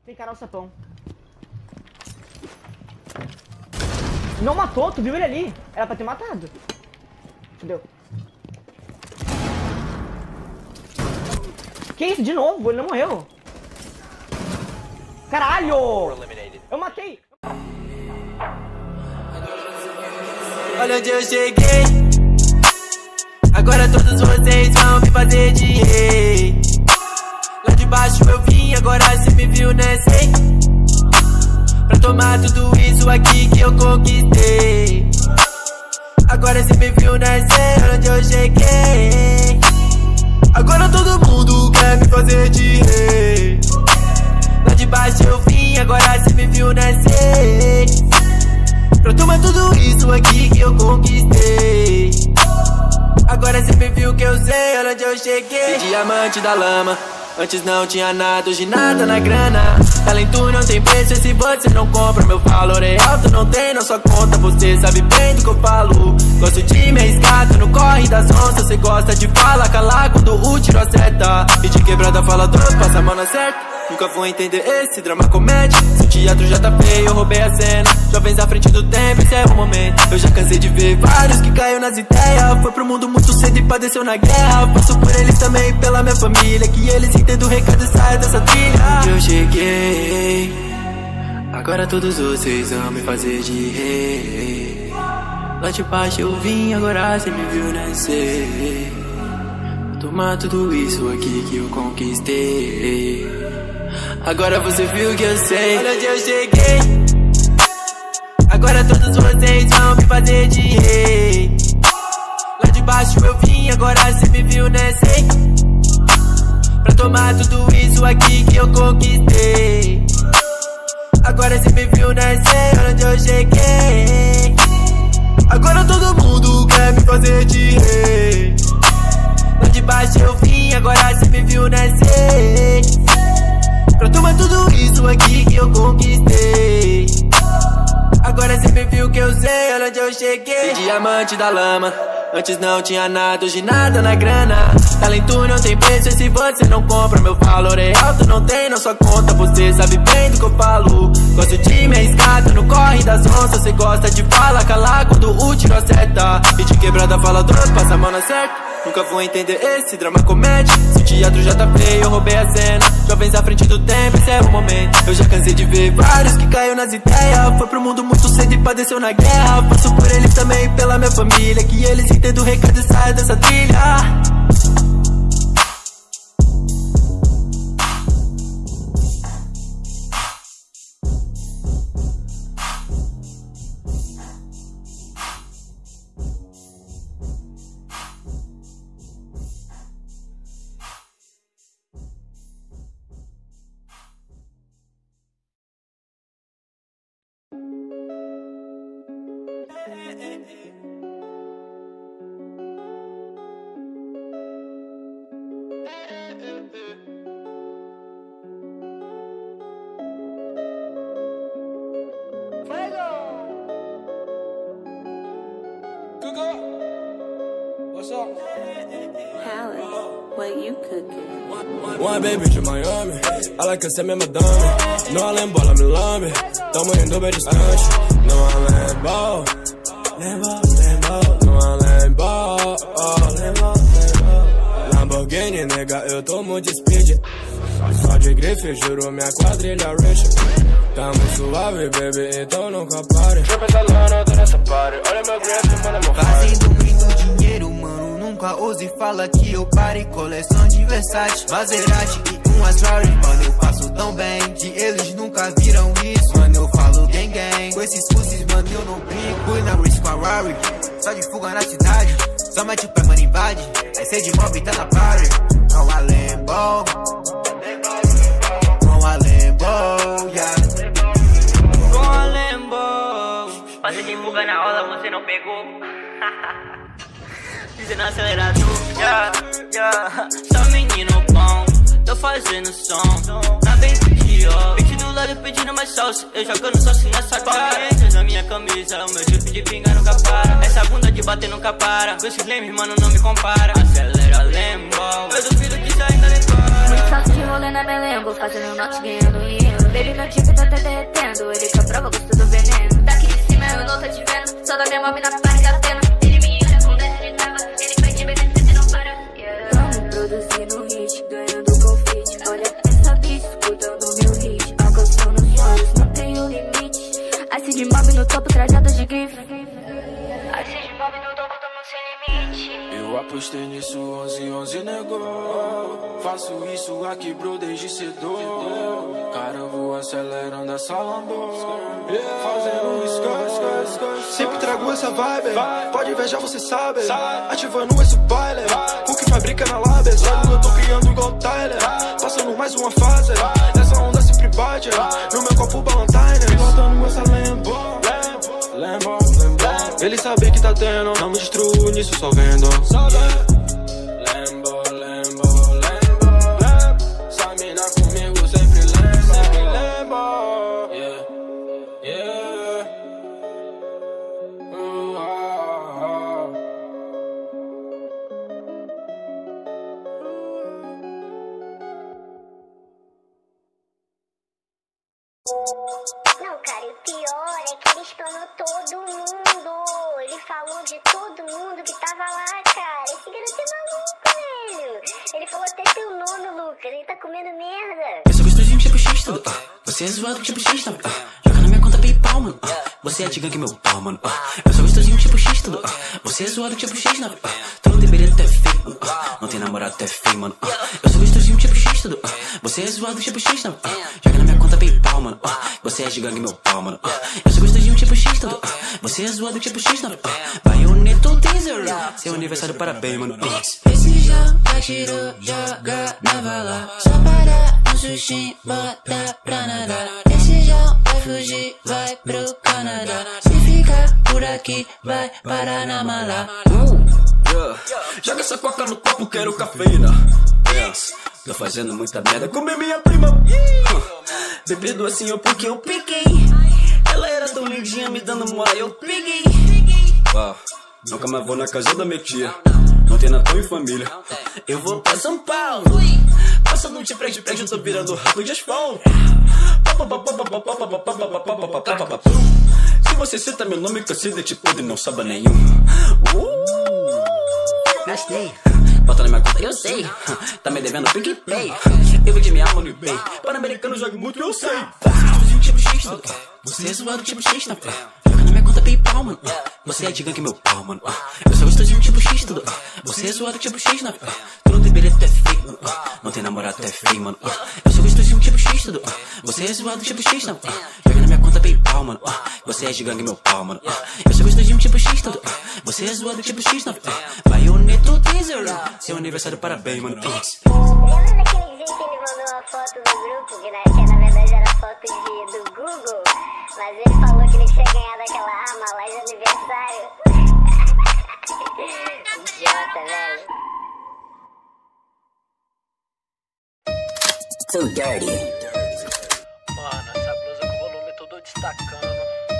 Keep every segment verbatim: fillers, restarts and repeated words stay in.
Tem cara o sapão. Não matou, tu viu ele ali? Era pra ter matado. Fudeu. Que isso? De novo? Ele não morreu. Caralho! Eu matei! Olha onde eu cheguei. Agora todos vocês vão me fazer de rei. Lá de baixo eu vim, agora cê me viu, né, sei. Pra tomar tudo isso aqui que eu conquistei. Agora cê me viu, né, sei. Olha onde eu cheguei. Agora todo mundo quer me fazer de rei. Lá de baixo eu vim, agora cê me viu, né, sei. Pra tomar tudo isso aqui que eu conquistei. Agora cê me viu que eu sei, olha onde eu cheguei. Diamante da lama, antes não tinha nada, hoje nada na grana. Talento não tem preço, se você não compra, meu valor é alto, não tem na sua conta. Você sabe bem do que eu falo. Gosto de me arriscar, no corre das onças. Você gosta de falar, calar quando o tiro acerta. E de quebrada fala doce, passa a mão na certa. Nunca vou entender esse drama comédia. Se o teatro já tá feio, eu roubei a cena. Jovens à frente do tempo, esse é o momento. Eu já cansei de ver vários que caiu nas ideias. Foi pro mundo muito cedo e padeceu na guerra. Passo por eles também, pela minha família. Que eles entendam o recado e saiam dessa trilha. Onde eu cheguei, agora todos vocês vão me fazer de rei. Lá de baixo eu vim, agora cê me viu nascer. Tomar tudo isso aqui que eu conquistei. Agora você viu que eu sei, olha onde eu cheguei. Agora todos vocês vão me fazer de rei. Lá de baixo eu vim, agora cê me viu, né, sei. Pra tomar tudo isso aqui que eu conquistei. Agora cê me viu, né, sei. Olha onde eu cheguei. Agora todo mundo quer me fazer de rei. Lá de baixo eu vim, agora cê me viu, né, sei. Pra tomar tudo isso aqui que eu conquistei. Agora cê me viu que eu sei, olha onde eu cheguei. Diamante da lama, antes não tinha nada, hoje nada na grana. Talento não tem preço, se você não compra, meu valor é alto, não tem na sua conta. Você sabe bem do que eu falo. Gosto de me arriscar, no corre das onças. Você gosta de falar, calar quando o tiro acerta. E de quebrada fala doce, passa a mão na certa. Nunca vou entender esse drama comédia. Se o teatro já tá feio, eu roubei a cena. Jovens à frente do tempo, esse é o momento. Eu já cansei de ver vários que caiu nas ideias. Foi pro mundo muito cedo e padeceu na guerra. Passo por eles também, pela minha família. Que eles entendam o recado e saiam dessa trilha. What's up? Howard, what you cooking? One baby de Miami, ela quer ser minha madame. Não há lembo, ela me lambe. Tamo indo bem distante. Não há lembo, lembo, lembo. Não há lembo, oh, lembo, lembo. Lamborghini, nega, eu tô muito speed. Só de grife, juro, minha quadrilha rich. Tamo suave, baby, então nunca pare. Deixa essa lana, tô nessa party. Olha meu grife, mano, meu fazendo muito dinheiro, mano, nunca ouse fala que eu pare. Coleção de Versace, Maserati e umas Rari. Mano, eu faço tão bem, que eles nunca viram isso. Mano, eu falo gang gang, com esses fuzis, mano, eu não brinco. Fui na race com a Rari, só de fuga na cidade. Só mete o pé, mano, invade. Aí cê de mob, tá na party. Com a Lambo, com a Lambo, yeah. Com a Lambo. Passei de fuga na aula, você não pegou. Dizendo acelerador, yeah, yeah. Só menino bom, tô fazendo som. Na bem de ó, beat do lado pedindo mais salsa. Eu jogando salsa nessa cara. Na minha camisa, o meu tipo de pinga nunca para. Essa bunda de bater nunca para. Com esses lames, mano, não me compara. Acelera Lambo, eu duvido que isso ainda nem para. Muito fácil de rolê na minha Lambo, fazendo note, ganhando dinheiro. Baby, meu tipo tá até derretendo, ele que aprova, gosto do veneno. Daqui de cima eu não tô te vendo, só da minha mão na barra da pena. Ele me enche com dez, ele trava, ele vai te beber, você não para. Yeah. Tamo produzindo hit, ganhando confite. Olha essa bicha, escutando meu hit. Alcançando os sonhos, não tenho limite. Ice de mob no topo, trajado de gif. Ice de mob no topo, tamo sem limite. Eu apostei nisso, onze, onze negou. Faço isso aqui, bro, desde cedo. Cara, eu vou acelerando essa Lambo. Fazendo escas, sempre trago essa vibe. Pode invejar, você sabe. Ativando esse baile. O que fabrica na lab. Olha, eu tô criando igual Tyler. Passando mais uma fase. Essa onda sempre bate. No meu copo Ballantine. Pilotando essa Lambo. Lambo, Lambo. Ele sabe que tá tendo. Não me destruo nisso, só vendo. Lambo, Lambo, Lambo. Essa mina comigo sempre Lambo, sempre Lambo. Yeah, yeah. Uh, uh, uh. Não, cara, e o pior é que ele espionou todo mundo. Ele falou de todo mundo que tava lá, cara. Esse garoto é maluco, velho. Ele falou até teu nome, Lucas. Ele tá comendo merda. Eu sou gostosinho tipo X, tudo. Você é zoado tipo X, tá? Joga na minha conta PayPal, mano. Você é de gangue, meu pau, mano. Eu sou gostosinho tipo X, tudo. Você é zoado tipo X, na. Tu não deveria ter feio, mano. Não tem namorado, tu é feio, mano. Eu sou gostosinho tipo X, tudo. Você é zoado tipo X, na. Joga na minha conta PayPal, mano. Você é de gangue, meu pau, mano. Eu sou gostosinho tipo X, tudo. Você é zoado tipo X, na. Vai o Neto Teaser. Seu aniversário, parabéns, mano. Esse já atirou, joga na vala. Só para um sushi, bota pra nadar. Esse já vai fugir, vai pro Canadá. Se ficar por aqui, vai parar na mala. Uh, yeah. Joga essa coca no copo, quero cafeína. Yes. Tô fazendo muita merda com minha prima. uh, Bebido assim eu porque eu peguei. Ela era tão lindinha me dando mole, eu peguei. uh, Nunca mais vou na casa da minha tia. Não tem Natal e família. Eu vou pra São Paulo. Passando de prédio em prédio, tô virando rato de asfalto. Se você cita meu nome, cansei de podre, não sabe nenhum. uh, Gastei. Bota na minha conta, eu sei. Tá me devendo PicPay. Eu vendi minha alma no eBay. Pan-americano joga muito, eu sei. Gostosinho tipo X, você é zoado tipo X, na. Joga na minha conta PayPal, mano. Você é de gangue, meu pau, mano. Eu sou gostosinho tipo X, tudo. Você é zoado tipo X, na. Tu não deveria ter feio, mano. Não tem namorado, tu é feio, mano. Eu sou gostosinho tipo X, tudo. Você é zoado tipo X, na. Joga na minha conta PayPal, mano. Você é de gangue, meu pau, mano. Eu sou gostosinho tipo X, tudo. Você é zoado tipo X, na. Vai o Neto Teaser. Seu aniversário, parabéns, mano. Lembra daquele dia que ele mandou uma foto no grupo, que na, que na verdade era foto de, do Google, mas ele falou que ele tinha ganhado aquela arma lá de aniversário. Idiota, velho. Too dirty. Mano, essa blusa com o volume todo destacando.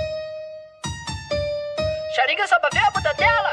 Xariga, só pra ver a bunda dela.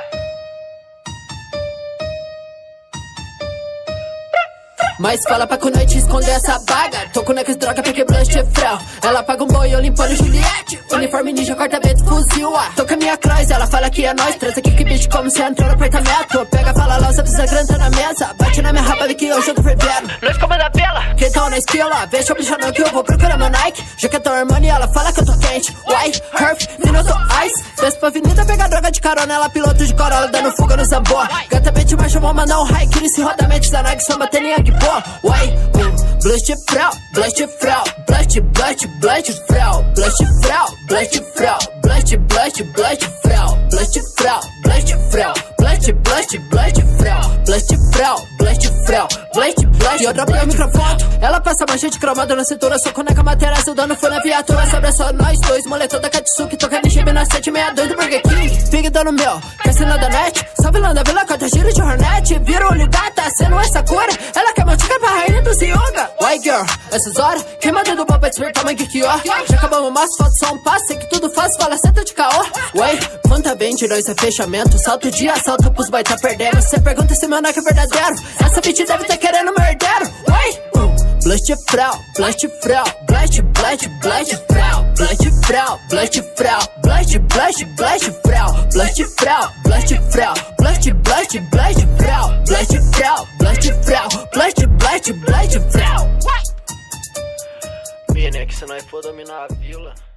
Mas fala pra com noite esconder essa baga. Tô com nex droga porque blush é frau. Ela paga um boi, eu limpando Juliette. Uniforme ninja, corta-vento, fuzil, ah. Tô com a minha cross, ela fala que é nós. Traz aqui que bicho como se entrou no apartamento. Pega, fala lá, você precisa granta na mesa. Bate na minha raba, vê que hoje eu tô fervendo. Nós comanda pela. Quem tá na espila, vê eu bichando que eu vou procurar meu Nike. Jaquetão Armani, ela fala que eu tô quente. Uai, Herf, vino eu tô ice. Desce pra avenida, pega droga de carona. Ela piloto de Corolla, dando fuga no Zamboa. Gata bem marcha, vou mandar um high. Que se rodamento da Nike, só bater em aqui, pô. Uai, um, blush de frau, blush de frau. Blush, blush, blush de frau. Blush de frau, blush de frau. Blush, blush, blush de frau. Blush de frau, blush de frau. Blush, blush, blush de frau. Blush de frau, blush de frau. Blush, blush. E eu dropei o microfone. Ela passa manchete cromada na cintura. Sou com neca matéria, seu dano foi na viatura. Sobra só nós dois, moletom da Katsuki. Tocando em chibi na sete sessenta e dois do Burger King. Ping dando meu, cassino da net. Salve lá da vila, corta giro de Hornet. Vira o olho gata, sendo essa cura. Ela quer mantiga pra rainha do yoga. White girl, essas horas, queimada do papo, despertar, mas que que ó. Já acabamos umas fotos, só um passo. Sei que tudo faz, fala senta de caô. Ué, conta bem, tirou esse fechamento. Salto de assalto pros boy tá perdendo. Cê pergunta se meu neck é verdadeiro. Essa bitch deve tá querendo meu herdeiro. Ué, Blast frau, blast frau, blast, blast, blast frau, blast frau, blast frau, blast, blast, blast frau, blast frau, blast frau, blast, blast, blast frau, blast frau, blast frau, blast, blast, blast frau. Bene, que senão é for dominar a vila.